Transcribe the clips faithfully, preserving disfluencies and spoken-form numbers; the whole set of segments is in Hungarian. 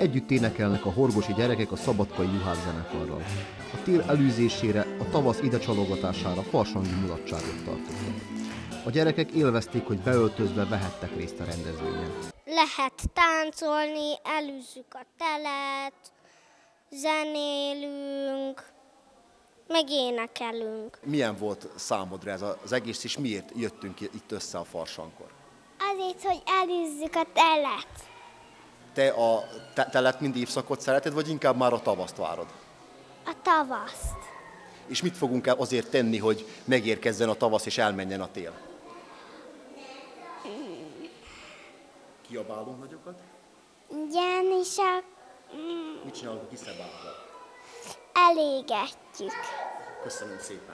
Együtt énekelnek a horgosi gyerekek a Szabadkai Juhák zenekarral. A tél elűzésére, a tavasz idecsalogatására farsangi mulatságot tartottak. A gyerekek élvezték, hogy beöltözve vehettek részt a rendezvényen. Lehet táncolni, elűzzük a telet, zenélünk, meg énekelünk. Milyen volt számodra ez az egész, és miért jöttünk itt össze a Farsangkor? Azért, hogy elűzzük a telet. Te a te- telet, mint évszakot szereted, vagy inkább már a tavaszt várod? A tavaszt. És mit fogunk el azért tenni, hogy megérkezzen a tavasz és elmenjen a tél? Kiabálunk nagyokat? Igen, és a... Mit csinálunk a kiszabákkal? elégetjük. Köszönöm szépen!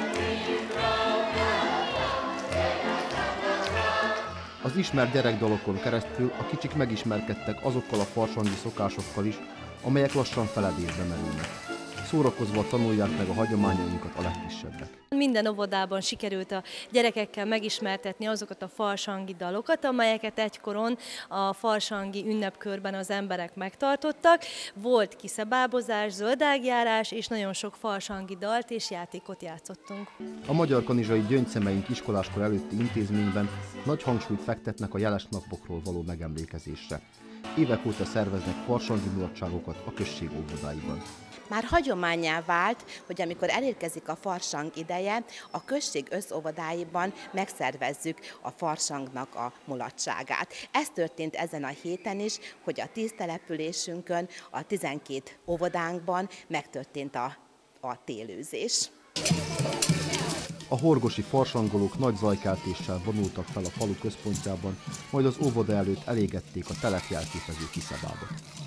Az ismert gyerekdalokon keresztül a kicsik megismerkedtek azokkal a farsangi szokásokkal is, amelyek lassan feledésbe merülnek. Szórakozva tanulják meg a hagyományainkat a legkisebbek. Minden óvodában sikerült a gyerekekkel megismertetni azokat a farsangi dalokat, amelyeket egykoron a farsangi ünnepkörben az emberek megtartottak. Volt kiszabábozás, zöldágjárás, és nagyon sok farsangi dalt és játékot játszottunk. A Magyar Kanizsai Gyöngyszemeink iskoláskor előtti intézményben nagy hangsúlyt fektetnek a jeles napokról való megemlékezésre. Évek óta szerveznek farsangi mulatságokat a község óvodáiban. Már hagyománnyá vált, hogy amikor elérkezik a farsang ideje, a község összóvodáiban megszervezzük a farsangnak a mulatságát. Ez történt ezen a héten is, hogy a tíz településünkön, a tizenkét óvodánkban megtörtént a, a télőzés. A horgosi farsangolók nagy zajkeltéssel vonultak fel a falu központjában, majd az óvoda előtt elégették a telet jelképező kiszabábot.